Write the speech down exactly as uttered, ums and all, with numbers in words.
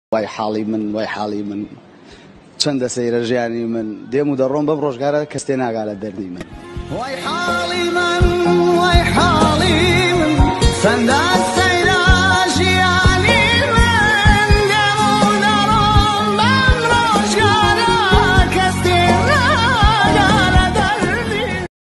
وای حاڵی من وای حاڵی من چەندە سەیرە ژیانی من دێم و دەڕۆم بەم ڕۆژگارە کەس تێ ناگا لە دەردی من وای حاڵی من وای حاڵی من